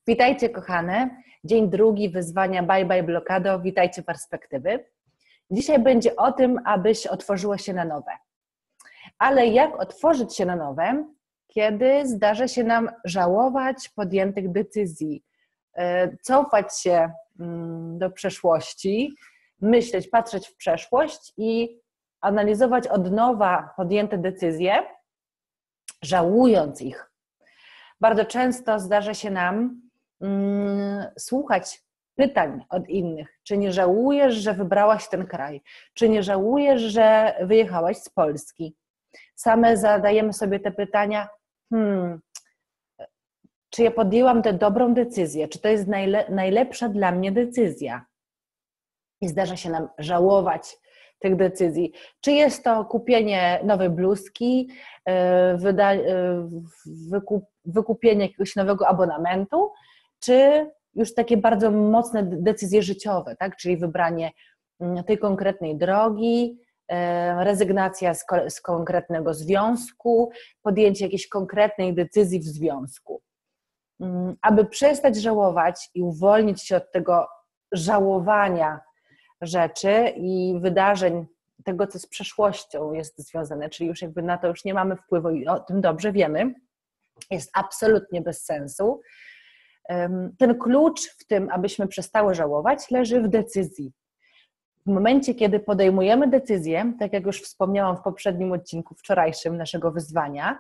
Witajcie kochane, dzień drugi wyzwania Bye Bye Blokado, witajcie perspektywy. Dzisiaj będzie o tym, abyś otworzyła się na nowe. Ale jak otworzyć się na nowe, kiedy zdarza się nam żałować podjętych decyzji, cofać się do przeszłości, myśleć, patrzeć w przeszłość i analizować od nowa podjęte decyzje, żałując ich. Bardzo często zdarza się nam słuchać pytań od innych. Czy nie żałujesz, że wybrałaś ten kraj? Czy nie żałujesz, że wyjechałaś z Polski? Same zadajemy sobie te pytania, czy ja podjęłam tę dobrą decyzję? Czy to jest najlepsza dla mnie decyzja? I zdarza się nam żałować tych decyzji. Czy jest to kupienie nowej bluzki, wykupienie jakiegoś nowego abonamentu, czy już takie bardzo mocne decyzje życiowe, tak? Czyli wybranie tej konkretnej drogi, rezygnacja z konkretnego związku, podjęcie jakiejś konkretnej decyzji w związku. Aby przestać żałować i uwolnić się od tego żałowania rzeczy i wydarzeń, tego, co z przeszłością jest związane, czyli już jakby na to już nie mamy wpływu i o tym dobrze wiemy, jest absolutnie bez sensu. Ten klucz w tym, abyśmy przestały żałować, leży w decyzji. W momencie, kiedy podejmujemy decyzję, tak jak już wspomniałam w poprzednim odcinku wczorajszym naszego wyzwania,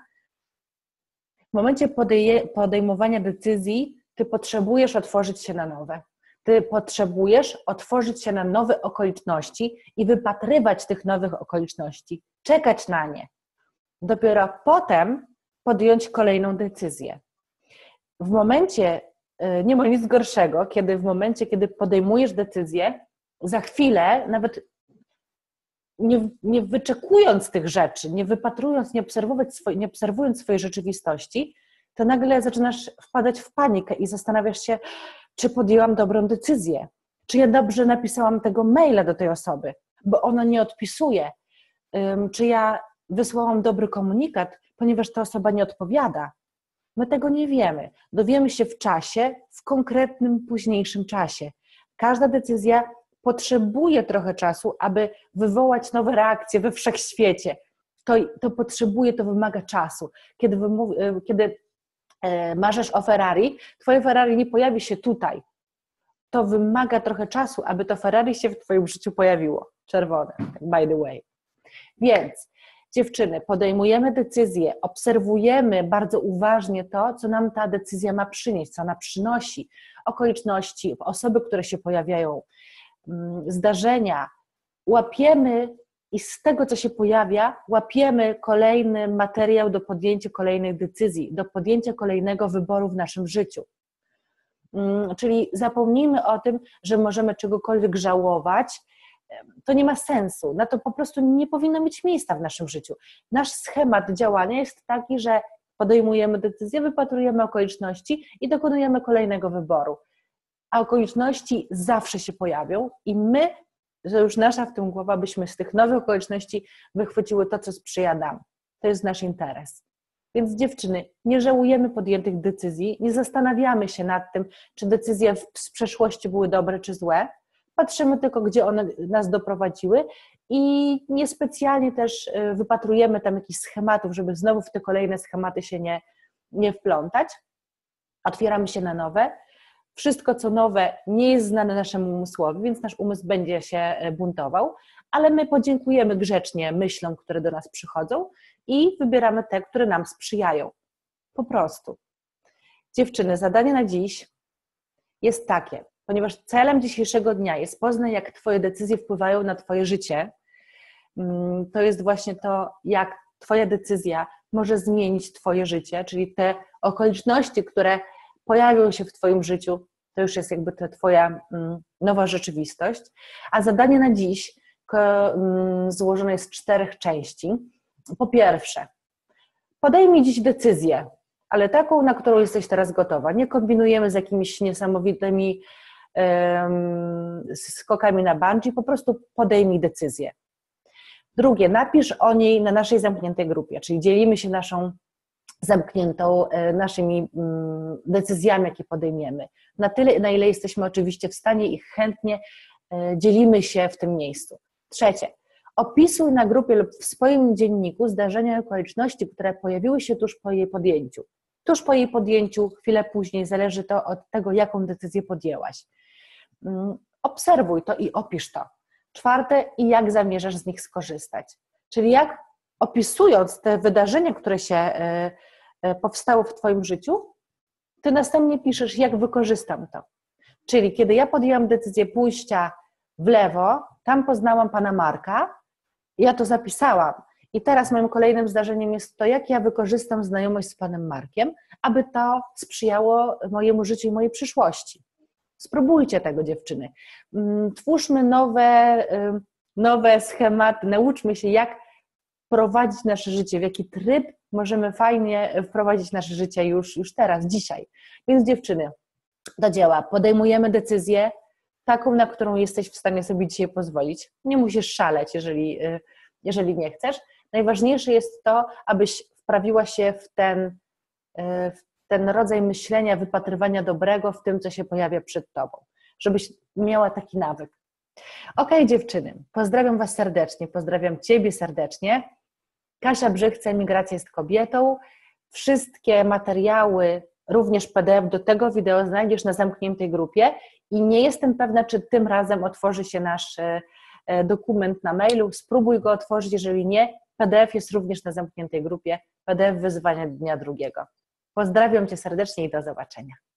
w momencie podejmowania decyzji ty potrzebujesz otworzyć się na nowe. Ty potrzebujesz otworzyć się na nowe okoliczności i wypatrywać tych nowych okoliczności, czekać na nie. Dopiero potem podjąć kolejną decyzję. W momencie, nie ma nic gorszego, kiedy w momencie, kiedy podejmujesz decyzję, za chwilę, nawet nie wyczekując tych rzeczy, nie wypatrując, nie obserwując swojej rzeczywistości, to nagle zaczynasz wpadać w panikę i zastanawiasz się, czy podjęłam dobrą decyzję, czy ja dobrze napisałam tego maila do tej osoby, bo ona nie odpisuje, czy ja wysłałam dobry komunikat, ponieważ ta osoba nie odpowiada. My tego nie wiemy. Dowiemy się w czasie, w konkretnym, późniejszym czasie. Każda decyzja potrzebuje trochę czasu, aby wywołać nowe reakcje we wszechświecie. To potrzebuje, to wymaga czasu. Kiedy marzysz o Ferrari, twoje Ferrari nie pojawi się tutaj. To wymaga trochę czasu, aby to Ferrari się w twoim życiu pojawiło. Czerwone, by the way. Więc dziewczyny, podejmujemy decyzję, obserwujemy bardzo uważnie to, co nam ta decyzja ma przynieść, co ona przynosi, okoliczności, osoby, które się pojawiają, zdarzenia. Łapiemy i z tego, co się pojawia, łapiemy kolejny materiał do podjęcia kolejnych decyzji, do podjęcia kolejnego wyboru w naszym życiu. Czyli zapomnijmy o tym, że możemy czegokolwiek żałować. To nie ma sensu, na to po prostu nie powinno mieć miejsca w naszym życiu. Nasz schemat działania jest taki, że podejmujemy decyzję, wypatrujemy okoliczności i dokonujemy kolejnego wyboru. A okoliczności zawsze się pojawią i my, że już nasza w tym głowa, byśmy z tych nowych okoliczności wychwyciły to, co sprzyja nam. To jest nasz interes. Więc dziewczyny, nie żałujemy podjętych decyzji, nie zastanawiamy się nad tym, czy decyzje z przeszłości były dobre czy złe. Patrzymy tylko, gdzie one nas doprowadziły i niespecjalnie też wypatrujemy tam jakichś schematów, żeby znowu w te kolejne schematy się nie wplątać. Otwieramy się na nowe. Wszystko, co nowe, nie jest znane naszemu umysłowi, więc nasz umysł będzie się buntował, ale my podziękujemy grzecznie myślom, które do nas przychodzą i wybieramy te, które nam sprzyjają. Po prostu. Dziewczyny, zadanie na dziś jest takie, ponieważ celem dzisiejszego dnia jest poznać, jak twoje decyzje wpływają na twoje życie. To jest właśnie to, jak twoja decyzja może zmienić twoje życie, czyli te okoliczności, które pojawią się w twoim życiu, to już jest jakby ta twoja nowa rzeczywistość. A zadanie na dziś złożone jest z 4 części. Po pierwsze, podejmij dziś decyzję, ale taką, na którą jesteś teraz gotowa. Nie kombinujemy z jakimiś niesamowitymi skokami na bungee, po prostu podejmij decyzję. Drugie, napisz o niej na naszej zamkniętej grupie, czyli dzielimy się naszą zamkniętą naszymi decyzjami, jakie podejmiemy. Na tyle, na ile jesteśmy oczywiście w stanie i chętnie dzielimy się w tym miejscu. Trzecie, opisuj na grupie lub w swoim dzienniku zdarzenia i okoliczności, które pojawiły się tuż po jej podjęciu. Tuż po jej podjęciu, chwilę później, zależy to od tego, jaką decyzję podjęłaś. Obserwuj to i opisz to. Czwarte, i jak zamierzasz z nich skorzystać. Czyli jak, opisując te wydarzenia, które się powstały w Twoim życiu, Ty następnie piszesz, jak wykorzystam to. Czyli kiedy ja podjęłam decyzję pójścia w lewo, tam poznałam pana Marka, ja to zapisałam. I teraz moim kolejnym zdarzeniem jest to, jak ja wykorzystam znajomość z panem Markiem, aby to sprzyjało mojemu życiu i mojej przyszłości. Spróbujcie tego, dziewczyny. Twórzmy nowe schematy, nauczmy się, jak prowadzić nasze życie, w jaki tryb możemy fajnie wprowadzić nasze życie już teraz, dzisiaj. Więc dziewczyny, do dzieła. Podejmujemy decyzję taką, na którą jesteś w stanie sobie dzisiaj pozwolić. Nie musisz szaleć, jeżeli nie chcesz. Najważniejsze jest to, abyś wprawiła się w ten rodzaj myślenia, wypatrywania dobrego w tym, co się pojawia przed tobą. Żebyś miała taki nawyk. Okej, dziewczyny, pozdrawiam was serdecznie, pozdrawiam ciebie serdecznie. Kasia Brzychce, Emigracja jest kobietą. Wszystkie materiały, również PDF do tego wideo znajdziesz na zamkniętej grupie i nie jestem pewna, czy tym razem otworzy się nasz dokument na mailu. Spróbuj go otworzyć, jeżeli nie, PDF jest również na zamkniętej grupie, PDF wyzwania dnia drugiego. Pozdrawiam cię serdecznie i do zobaczenia.